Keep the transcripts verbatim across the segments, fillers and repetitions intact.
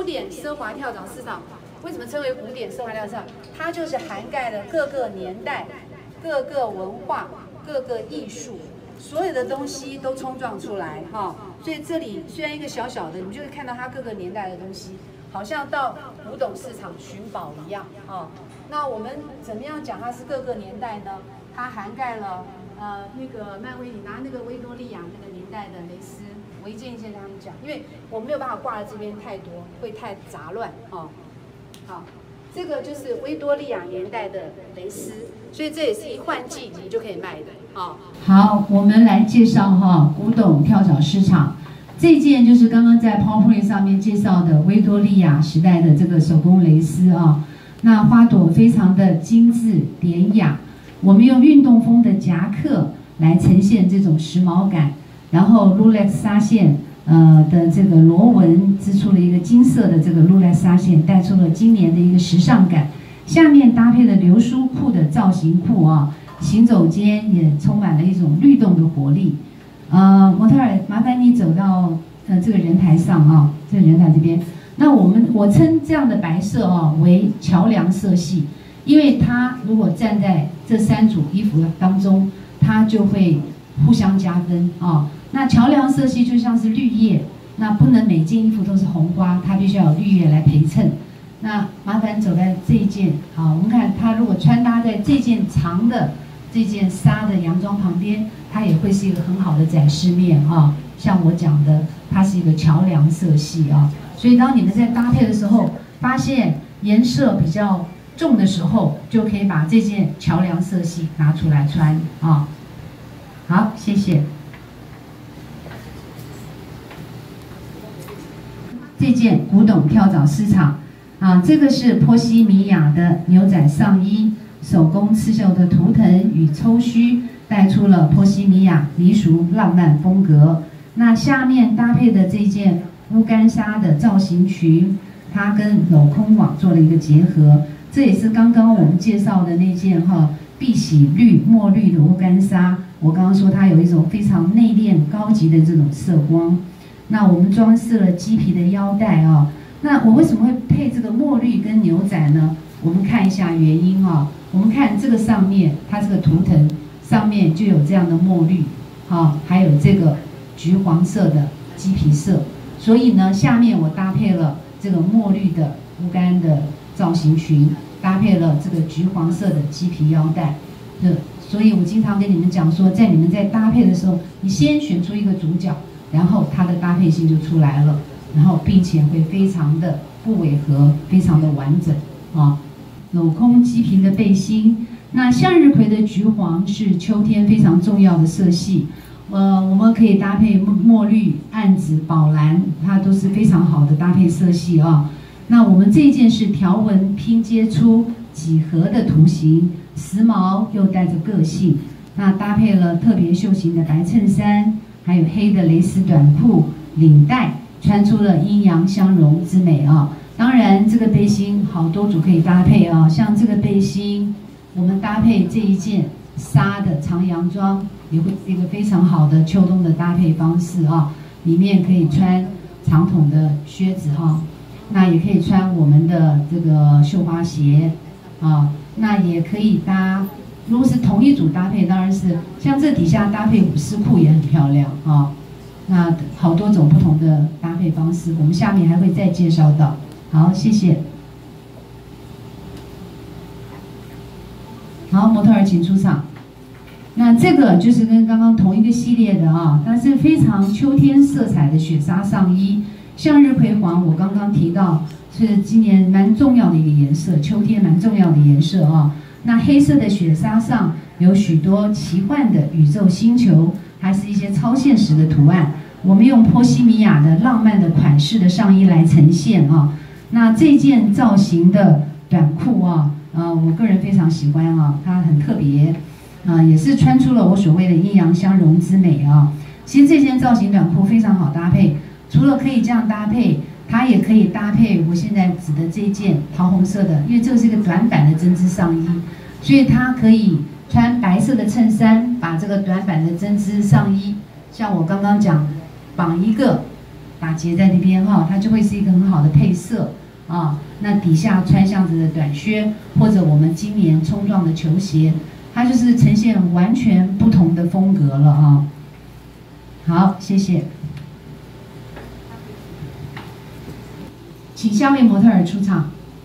古典奢华跳蚤市场为什么称为古典奢华跳蚤市场？它就是涵盖了各个年代、各个文化、各个艺术，所有的东西都冲撞出来哈。所以这里虽然一个小小的，你们就会看到它各个年代的东西，好像到古董市场寻宝一样啊。那我们怎么样讲它是各个年代呢？它涵盖了呃那个漫威，你拿那个维多利亚那个年代的蕾丝。 我一件一件跟他们讲，因为我没有办法挂在这边太多，会太杂乱哦。好，这个就是维多利亚年代的蕾丝，所以这也是一换季你就可以卖的啊。哦、 好，我们来介绍哈古董跳蚤市场。这件就是刚刚在 PowerPoint 上面介绍的维多利亚时代的这个手工蕾丝啊。那花朵非常的精致典雅，我们用运动风的夹克来呈现这种时髦感。 然后 Lulex 纱线，呃的这个螺纹织出了一个金色的这个 Lulex 纱线，带出了今年的一个时尚感。下面搭配了流苏裤的造型裤啊，行走间也充满了一种律动的活力。呃，模特儿，麻烦你走到呃这个人台上啊，这个人台这边。那我们我称这样的白色啊为桥梁色系，因为它如果站在这三组衣服当中，它就会互相加分啊。 那桥梁色系就像是绿叶，那不能每件衣服都是红花，它必须要有绿叶来陪衬。那麻烦走在这一件，好，我们看它如果穿搭在这件长的这件纱的洋装旁边，它也会是一个很好的展示面啊。像我讲的，它是一个桥梁色系啊，所以当你们在搭配的时候，发现颜色比较重的时候，就可以把这件桥梁色系拿出来穿啊。好，谢谢。 这件古董跳蚤市场啊，这个是波西米亚的牛仔上衣，手工刺绣的图腾与抽须带出了波西米亚民俗浪漫风格。那下面搭配的这件乌干纱的造型裙，它跟镂空网做了一个结合，这也是刚刚我们介绍的那件哈碧玺绿墨绿的乌干纱。我刚刚说它有一种非常内敛高级的这种色光。 那我们装饰了鸡皮的腰带啊，那我为什么会配这个墨绿跟牛仔呢？我们看一下原因啊。我们看这个上面，它这个图腾上面就有这样的墨绿，啊，还有这个橘黄色的鸡皮色，所以呢，下面我搭配了这个墨绿的乌干的造型裙，搭配了这个橘黄色的鸡皮腰带，对，所以我经常跟你们讲说，在你们在搭配的时候，你先选出一个主角。 然后它的搭配性就出来了，然后并且会非常的不违和，非常的完整啊。镂空鸡皮的背心，那向日葵的橘黄是秋天非常重要的色系，呃，我们可以搭配墨绿、暗紫、宝蓝，它都是非常好的搭配色系啊。那我们这一件是条纹拼接出几何的图形，时髦又带着个性，那搭配了特别绣型的白衬衫。 还有黑的蕾丝短裤，领带穿出了阴阳相融之美啊！当然，这个背心好多组可以搭配啊，像这个背心，我们搭配这一件纱的长洋装，也会是一个非常好的秋冬的搭配方式啊。里面可以穿长筒的靴子哈、啊，那也可以穿我们的这个绣花鞋啊，那也可以搭。 如果是同一组搭配，当然是像这底下搭配舞狮裤也很漂亮啊。那好多种不同的搭配方式，我们下面还会再介绍到。好，谢谢。好，模特儿请出场。那这个就是跟刚刚同一个系列的啊，它是非常秋天色彩的雪纱上衣，向日葵黄我刚刚提到是今年蛮重要的一个颜色，秋天蛮重要的颜色啊。 那黑色的雪纱上有许多奇幻的宇宙星球，还是一些超现实的图案。我们用波西米亚的浪漫的款式的上衣来呈现啊。那这件造型的短裤啊，呃，我个人非常喜欢啊，它很特别，啊、呃，也是穿出了我所谓的阴阳相融之美啊。其实这件造型短裤非常好搭配，除了可以这样搭配。 它也可以搭配我现在指的这件桃红色的，因为这个是一个短版的针织上衣，所以它可以穿白色的衬衫，把这个短版的针织上衣，像我刚刚讲，绑一个打结在那边哈，它就会是一个很好的配色啊。那底下穿这样子的短靴，或者我们今年冲撞的球鞋，它就是呈现完全不同的风格了啊。好，谢谢。请下位模特儿出场。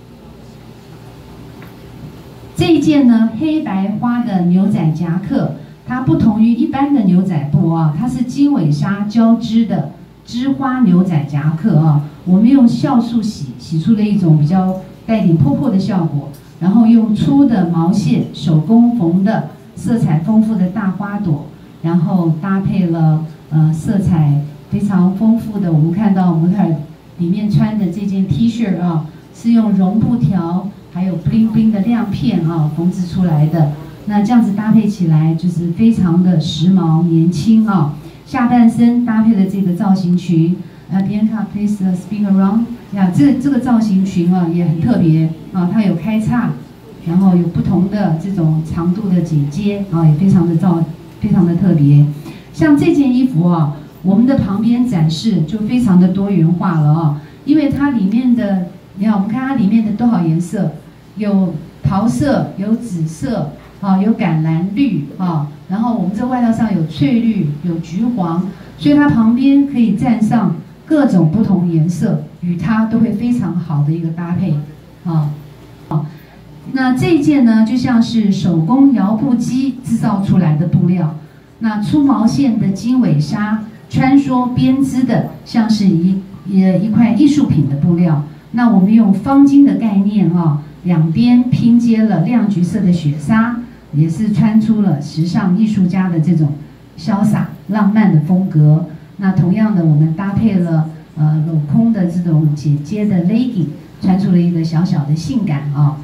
这一件呢，黑白花的牛仔夹克，它不同于一般的牛仔布啊，它是经纬纱交织的织花牛仔夹克啊。我们用酵素洗洗出了一种比较带点破破的效果，然后用粗的毛线手工缝的色彩丰富的大花朵，然后搭配了呃色彩非常丰富的，我们看到模特儿里面穿的这件 T 恤啊，是用绒布条还有 bling bling 的亮片啊缝制出来的。那这样子搭配起来就是非常的时髦年轻啊。下半身搭配的这个造型裙，呃 ，Bianca please spin around 呀，这这个造型裙啊也很特别啊，它有开叉，然后有不同的这种长度的剪接啊，也非常的造非常的特别。像这件衣服啊，我们的旁边展示就非常的多元化了啊，因为它里面的，你看我们看它里面的多少颜色，有桃色，有紫色，啊，有橄榄绿啊，然后我们这外套上有翠绿，有橘黄，所以它旁边可以站上各种不同颜色，与它都会非常好的一个搭配啊。好，那这一件呢，就像是手工摇布机制造出来的布料。那粗毛线的经纬纱穿梭编织的，像是一一一块艺术品的布料。那我们用方巾的概念啊，两边拼接了亮橘色的雪纱，也是穿出了时尚艺术家的这种潇洒浪漫的风格。那同样的，我们搭配了呃镂空的这种剪接的 legging， 穿出了一个小小的性感啊。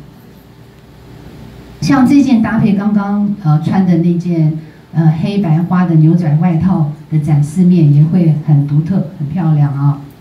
像这件搭配刚刚呃穿的那件。呃，黑白花的牛仔外套的展示面也会很独特、很漂亮啊。